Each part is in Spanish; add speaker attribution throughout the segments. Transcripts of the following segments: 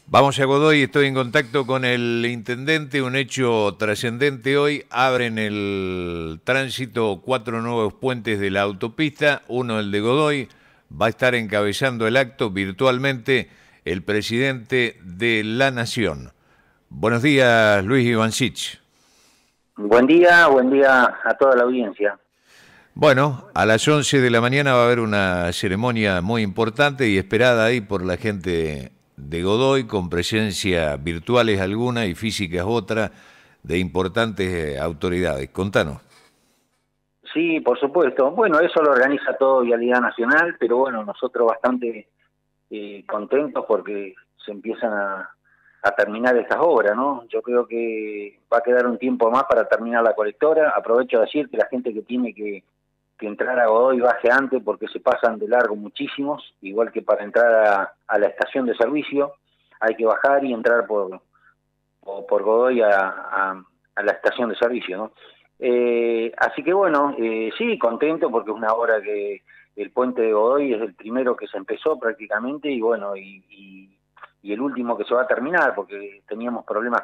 Speaker 1: Vamos a Godoy, estoy en contacto con el intendente, un hecho trascendente hoy. Abren el tránsito 4 nuevos puentes de la autopista, uno el de Godoy. Va a estar encabezando el acto virtualmente el presidente de la Nación. Buenos días, Luis Ivancich.
Speaker 2: Buen día a toda la audiencia.
Speaker 1: Bueno, a las 11 de la mañana va a haber una ceremonia muy importante y esperada ahí por la gente de Godoy, con presencia virtuales alguna y físicas otra de importantes autoridades. Contanos.
Speaker 2: Sí, por supuesto. Bueno, eso lo organiza todo Vialidad Nacional, pero bueno, nosotros bastante contentos porque se empiezan a terminar estas obras, ¿no? Yo creo que va a quedar un tiempo más para terminar la colectora. Aprovecho de decir que la gente que tiene que entrar a Godoy baje antes porque se pasan de largo muchísimos, igual que para entrar a la estación de servicio hay que bajar y entrar por Godoy a la estación de servicio, ¿no? Así que bueno, sí, contento porque es una obra que el puente de Godoy es el primero que se empezó prácticamente y bueno, y el último que se va a terminar porque teníamos problemas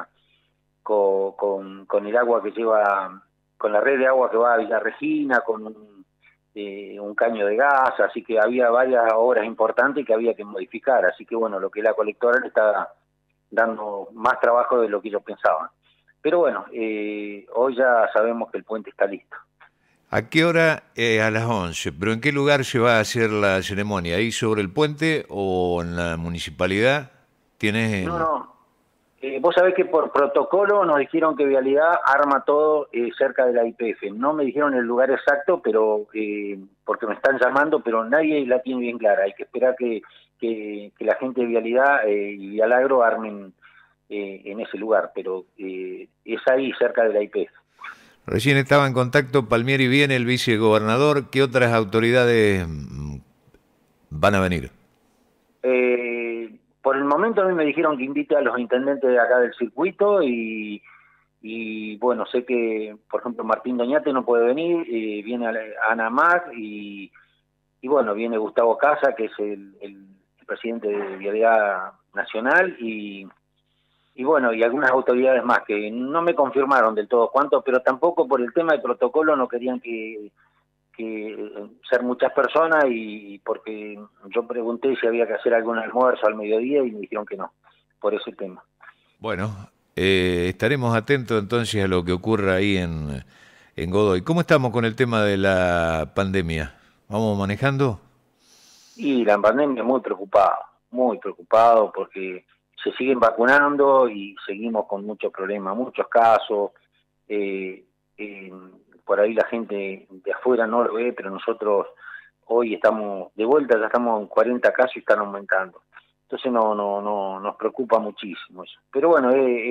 Speaker 2: con el agua que lleva, con la red de agua que va a Villa Regina, con un caño de gas, así que había varias obras importantes que había que modificar, así que bueno, lo que la colectora le está dando más trabajo de lo que ellos pensaban. Pero bueno, hoy ya sabemos que el puente está listo.
Speaker 1: ¿A qué hora? A las 11. ¿Pero en qué lugar se va a hacer la ceremonia? ¿Ahí sobre el puente o en la municipalidad? ¿Tienes
Speaker 2: No,
Speaker 1: el...?
Speaker 2: no. Vos sabés que por protocolo nos dijeron que Vialidad arma todo cerca de la YPF. No me dijeron el lugar exacto, pero porque me están llamando, pero nadie la tiene bien clara. Hay que esperar que la gente de Vialidad y Vialagro armen en ese lugar, pero es ahí cerca de la YPF.
Speaker 1: Recién estaba en contacto Palmieri viene, el vicegobernador. ¿Qué otras autoridades van a venir?
Speaker 2: Por el momento a mí me dijeron que invite a los intendentes de acá del circuito y bueno, sé que, por ejemplo, Martín Doñate no puede venir, viene Ana Mac y bueno, viene Gustavo Casa, que es el presidente de Vialidad Nacional y bueno, y algunas autoridades más que no me confirmaron del todo cuánto, pero tampoco por el tema de protocolo no querían que ser muchas personas y porque yo pregunté si había que hacer algún almuerzo al mediodía y me dijeron que no, por ese tema.
Speaker 1: Bueno, estaremos atentos entonces a lo que ocurra ahí en Godoy. ¿Cómo estamos con el tema de la pandemia? ¿Vamos manejando?
Speaker 2: Y la pandemia muy preocupado porque se siguen vacunando y seguimos con muchos problemas, muchos casos. Eh, eh, por ahí la gente de afuera no lo ve, pero nosotros hoy estamos de vuelta, ya estamos en 40 casos y están aumentando. Entonces no nos preocupa muchísimo eso. Pero bueno,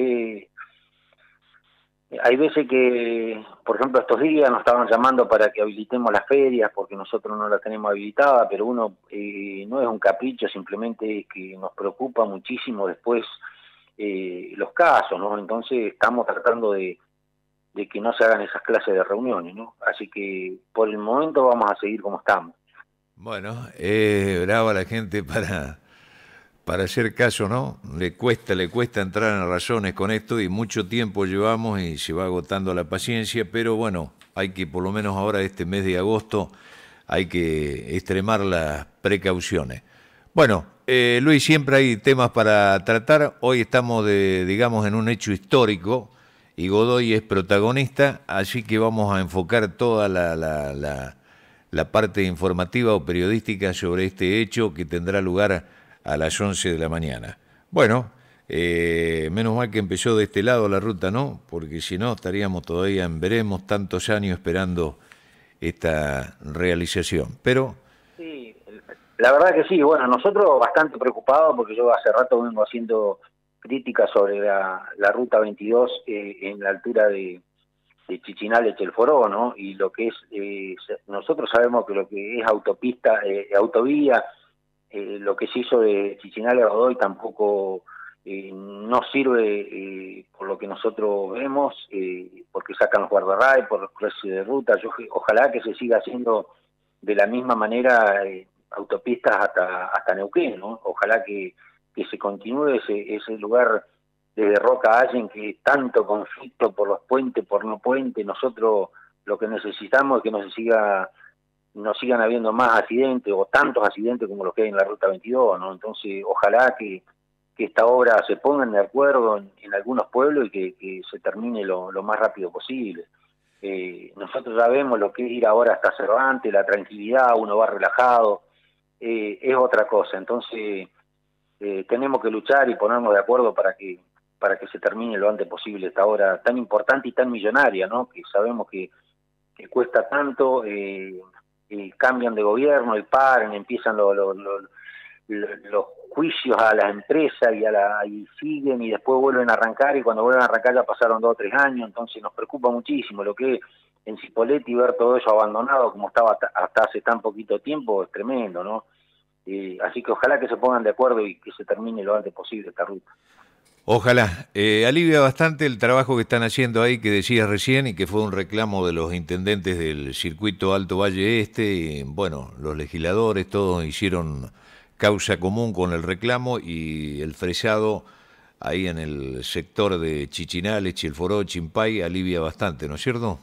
Speaker 2: hay veces que, por ejemplo, estos días nos estaban llamando para que habilitemos las ferias porque nosotros no las tenemos habilitadas, pero uno no es un capricho, simplemente es que nos preocupa muchísimo después los casos, ¿no? Entonces estamos tratando de que no se hagan esas clases de reuniones, ¿no? Así que por el momento vamos a seguir como estamos.
Speaker 1: Bueno, brava la gente para hacer caso, ¿no? Le cuesta entrar en razones con esto y mucho tiempo llevamos y se va agotando la paciencia, pero bueno, hay que por lo menos ahora este mes de agosto hay que extremar las precauciones. Bueno, Luis, siempre hay temas para tratar. Hoy estamos digamos, en un hecho histórico y Godoy es protagonista, así que vamos a enfocar toda la parte informativa o periodística sobre este hecho que tendrá lugar a las 11 de la mañana. Bueno, menos mal que empezó de este lado la ruta, ¿no? Porque si no estaríamos todavía en veremos tantos años esperando esta realización. Pero,
Speaker 2: Sí, la verdad que sí, bueno, nosotros bastante preocupados porque yo hace rato vengo haciendo críticas sobre la ruta 22 en la altura de Chichinal, Chelforó, ¿no? Y lo que es, nosotros sabemos que lo que es autopista, autovía, lo que se hizo de Chichinal a Godoy tampoco no sirve por lo que nosotros vemos, porque sacan los guardarray, por los cruces de ruta. Ojalá que se siga haciendo de la misma manera autopistas hasta Neuquén, ¿no? Ojalá que se continúe ese lugar desde Roca Allen, que tanto conflicto por los puentes, por no puentes. Nosotros lo que necesitamos es que no sigan habiendo más accidentes o tantos accidentes como los que hay en la Ruta 22, ¿no? Entonces, ojalá que esta obra se pongan de acuerdo en algunos pueblos y que se termine lo más rápido posible. Nosotros ya vemos lo que es ir ahora hasta Cervantes, la tranquilidad, uno va relajado, es otra cosa. Entonces, tenemos que luchar y ponernos de acuerdo para que se termine lo antes posible esta obra tan importante y tan millonaria, ¿no? Que sabemos que cuesta tanto, cambian de gobierno y paran, empiezan los juicios a las empresas y siguen y después vuelven a arrancar, y cuando vuelven a arrancar ya pasaron 2 o 3 años. Entonces nos preocupa muchísimo lo que es en Cipolletti, ver todo eso abandonado como estaba hasta hace tan poquito tiempo, es tremendo, ¿no? Así que ojalá que se pongan de acuerdo y que se termine lo antes posible esta ruta.
Speaker 1: Ojalá. Alivia bastante el trabajo que están haciendo ahí, que decías recién, y que fue un reclamo de los intendentes del circuito Alto Valle Este. Y, bueno, los legisladores todos hicieron causa común con el reclamo, y el fresado ahí en el sector de Chichinales, Chilforó, Chimpay alivia bastante, ¿no es cierto?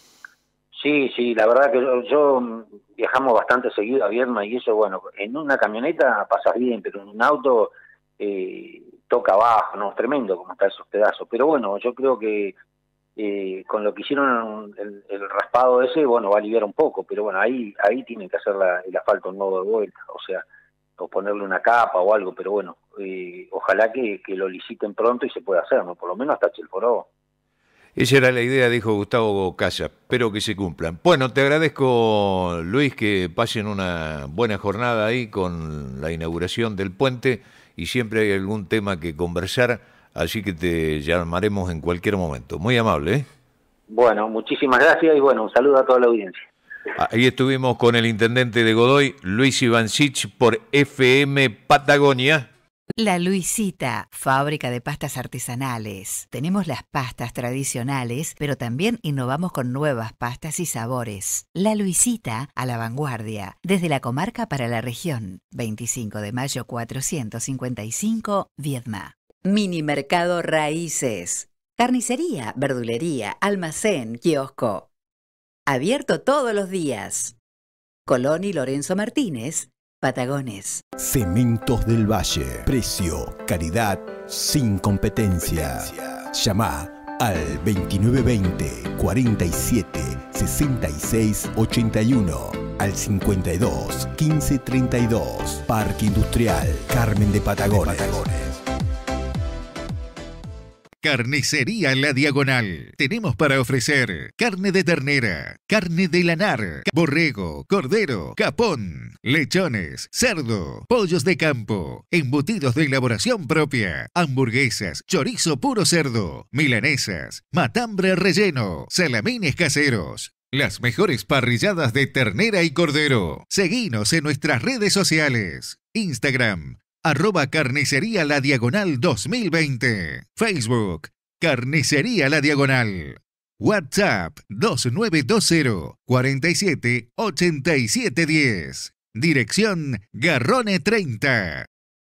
Speaker 2: Sí, la verdad que yo viajamos bastante seguido a Viedma, y eso, bueno, en una camioneta pasas bien, pero en un auto toca abajo, ¿no? Tremendo como están esos pedazos. Pero bueno, yo creo que con lo que hicieron el raspado ese, bueno, va a aliviar un poco, pero bueno, ahí tienen que hacer el asfalto nuevo de vuelta, o sea, o ponerle una capa o algo, pero bueno, ojalá que lo liciten pronto y se pueda hacer, ¿no? Por lo menos hasta Chilforó.
Speaker 1: Esa era la idea, dijo Gustavo Casa. Espero que se cumplan. Bueno, te agradezco, Luis, que pasen una buena jornada ahí con la inauguración del puente, y siempre hay algún tema que conversar, así que te llamaremos en cualquier momento. Muy amable, ¿eh?
Speaker 2: Bueno, muchísimas gracias y bueno, un saludo a toda la audiencia.
Speaker 1: Ahí estuvimos con el intendente de Godoy, Luis Ivancich, por FM Patagonia.
Speaker 3: La Luisita, fábrica de pastas artesanales. Tenemos las pastas tradicionales, pero también innovamos con nuevas pastas y sabores. La Luisita, a la vanguardia, desde la comarca para la región. 25 de mayo 455, Viedma. Mini Mercado Raíces. Carnicería, verdulería, almacén, kiosco. Abierto todos los días. Colón y Lorenzo Martínez, Patagones.
Speaker 4: Cementos del Valle. Precio, calidad, sin competencia. Llama al 2920 47 66 81, al 52 15 32. Parque Industrial Carmen de Patagones.
Speaker 5: Carnicería La Diagonal. Tenemos para ofrecer carne de ternera, carne de lanar, borrego, cordero, capón, lechones, cerdo, pollos de campo, embutidos de elaboración propia, hamburguesas, chorizo puro cerdo, milanesas, matambre relleno, salamines caseros. Las mejores parrilladas de ternera y cordero. Seguinos en nuestras redes sociales. Instagram, @Carnicería La Diagonal 2020. Facebook, Carnicería La Diagonal. WhatsApp 2920 47 87 10. Dirección Garrone 30.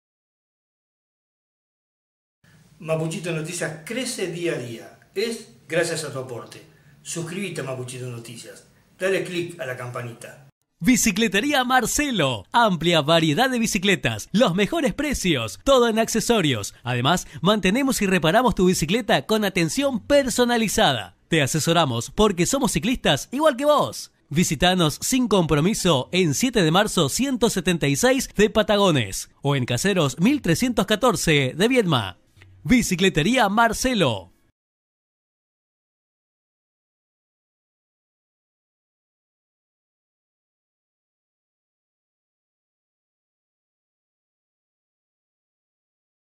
Speaker 6: Mapuchito Noticias crece día a día. Es gracias a tu aporte. Suscríbete a Mapuchito Noticias. Dale click a la campanita.
Speaker 7: Bicicletería Marcelo. Amplia variedad de bicicletas, los mejores precios, todo en accesorios. Además, mantenemos y reparamos tu bicicleta con atención personalizada. Te asesoramos porque somos ciclistas igual que vos. Visítanos sin compromiso en 7 de marzo 176 de Patagones o en Caseros 1314 de Viedma. Bicicletería Marcelo.